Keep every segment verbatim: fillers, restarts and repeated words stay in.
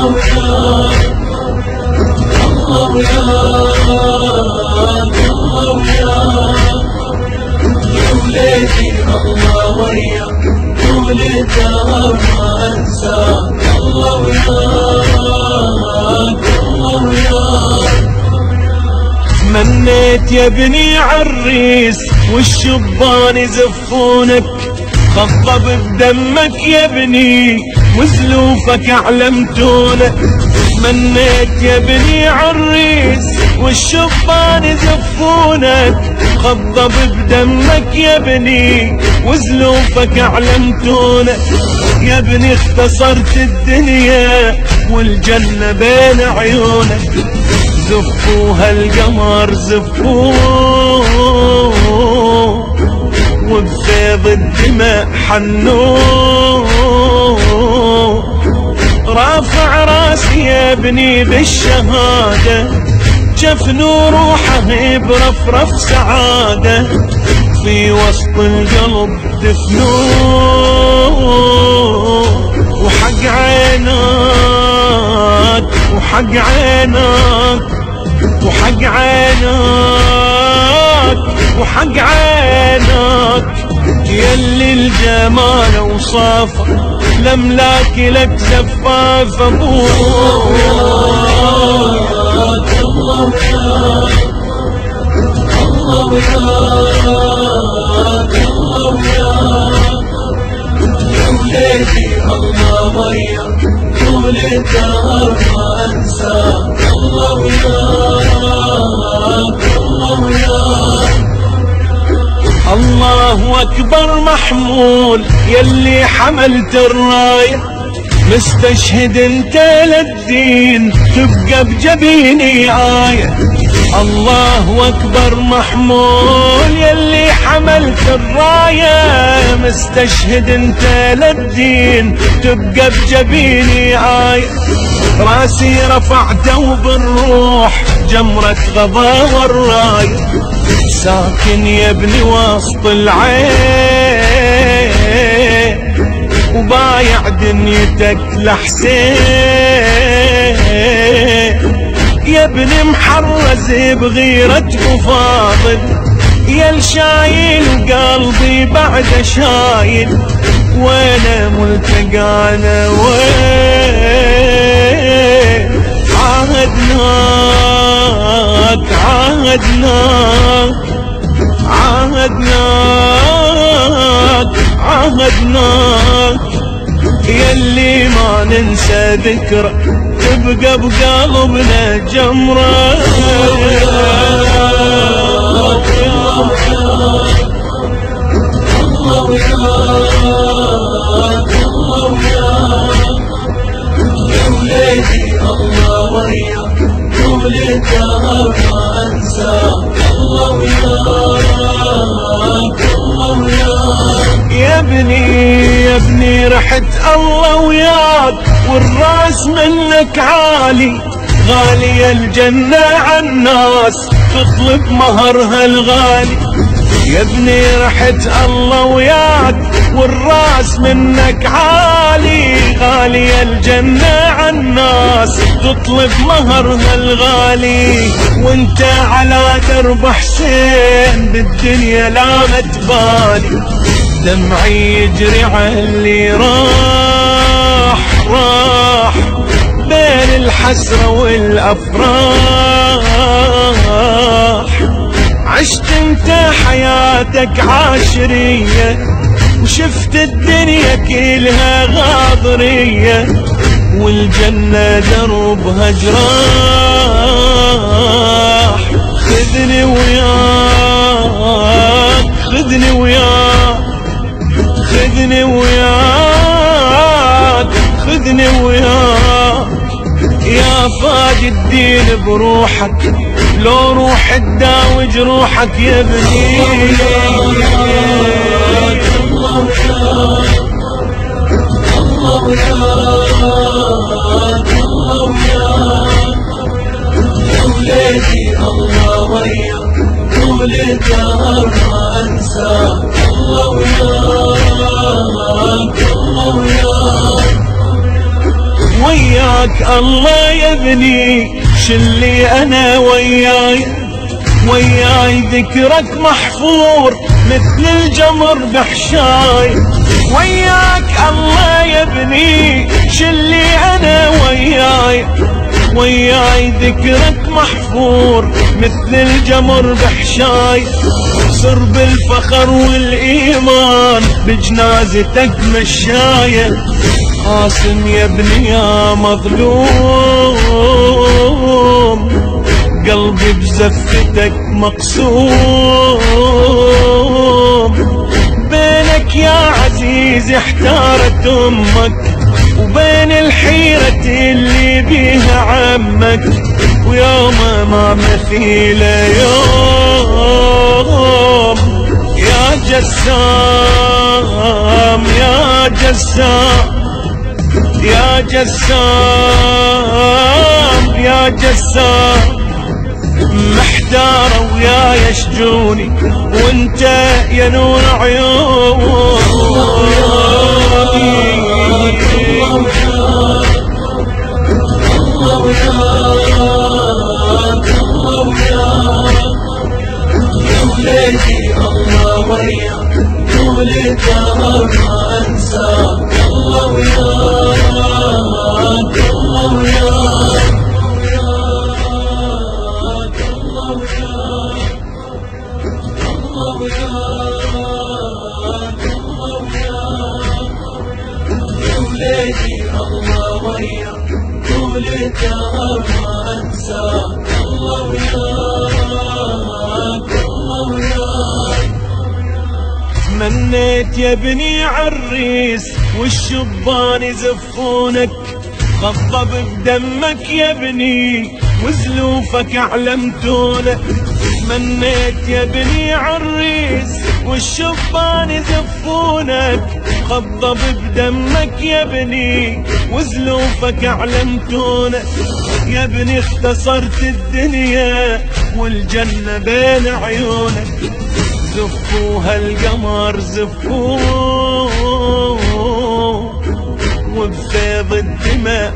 وليدي الله وياك طول الدهر ما انساك. الله وياك الله وياك. منيت يا ابني عالريس والشبان يزفونك، خضب بدمك يا ابني وزلوفك علمتونك. منيت يا ابني عالريس والشبان يزفونك، خضب بدمك يا ابني وزلوفك علمتونك. يا ابني اختصرت الدنيا والجنة بين عيونك، زفوها القمر زفوه وبفيض الدماء حنوه. رافع راسي يا ابني بالشهادة، جفنوا روحه برفرف سعادة، في وسط القلب دفنوه. وحق عينك وحق عينك وحق عينك وحق عينك، يلي الجمال وصافك الاملاك لك زفاف ابوك. الله وياك الله وياك. يا وليدي الله وياك طول الدهر ما انساك. الله وياك الله وياك. الله اكبر محمول يلي حملت الرايه، مستشهد انت للدين تبقى بجبيني آية. الله اكبر محمول يلي حملت الراية، مستشهد انت للدين تبقى بجبيني آية. راسي رفعته وبالروح جمرة غضا والراية، ساكن يا ابني وسط العين وبايع دنيتك لحسين. يا ابني محرز بغيرة وفاضل، يا الشايل قلبي بعد شايل، وانا ملتقانا وين. عاهدناك عاهدناك عاهدناك عاهدناك، يلي ما ننسى ذكرى تبقى بقلبنا جمرة. الله وياك الله وياك. يا وليدي الله وياك طول الدهر ما انساك. الله وياك الله وياك. يا ابني يا ابني رحت الله وياك والراس منك عالي، غالية الجنة عالناس تطلب مهرها الغالي. يا ابني رحت الله وياك والراس منك عالي، غالية الجنة عالناس تطلب مهرها الغالي. وانت على درب حسين بالدنيا لا متبالي، دمعي يجري عاللي راح راح بين الحسرة والأفراح. عشت انت حياتك عاشرية وشفت الدنيا كلها غاضرية، والجنة دربها جراح. خذني وياك خذني وياك خذني وياك خذني وياك، يا فاج الدين بروحك لو روح تداوي جروحك يا ابني. الله وياك الله وياك. يا وليدي الله وياك طول الدهر ما انساك. الله وياك الله وياك. وياك وياك الله يا ابني شلي انا وياي، وياي ذكرك محفور مثل الجمر بحشاي. وياك الله يا ابني شلي انا وياي، وياي ذكرك محفور مثل الجمر بحشاي. صر بالفخر والايمان بجنازتك مشاية. قاسم يا ابني يا مظلوم قلبي بزفتك مقسوم. بينك يا عزيزي احتارت امك، وبين الحيرة اللي بيها عمك، ويوم ما مثيله يوم يا جسام يا جسام يا جسام يا جسام. محتارة وياي يشجوني وانت يا نور عيوني. وليدي الله وياك طول الدهر ما انساك. الله وياك الله وياك الله وياك الله وياك يا وليدي الله وياك طول الدهر ما انساك. الله وياك الله وياك. تمنيت يا ابني عالريس والشبان يزفونك، خضب بدمك يا ابني وزلوفك علمتونك. تمنيت يا ابني عالريس والشبان يزفونك، خضب بدمك يا ابني وزلوفك علمتونك. يا ابني اختصرت الدنيا والجنة بين عيونك. زفوها القمر زفوه وبفيض الدماء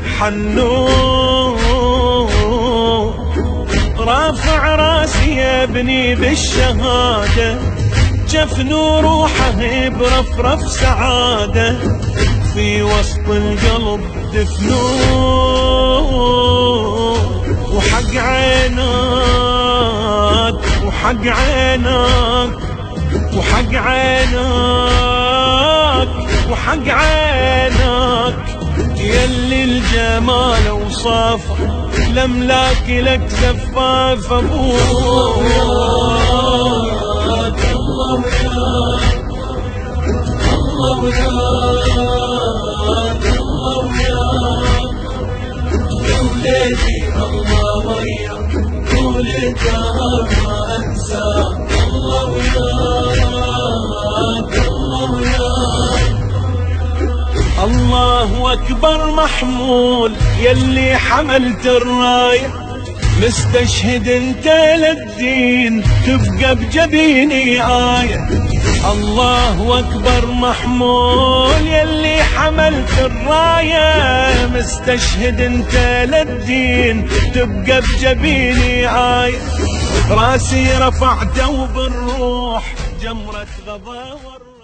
حنوه. رافع راسي يا ابني بالشهادة، جفن روحه برفرف سعادة. في وسط القلب دفنوه وحق عينك وحق عينك وحق عينك وحق عينك. يلي الجمال وصافه لملاك لك زفاف ابوك. الله وياك الله وياك يا وليدي الله وياك طول الدهر ما انساك. الله وياك الله وياك. الله اكبر محمول يلي حملت الرايه، مستشهد انت للدين تبقى بجبيني آية. الله اكبر محمول يلي حملت الراية، مستشهد انت للدين تبقى بجبيني آية. راسي رفعته بالروح جمرة غضا.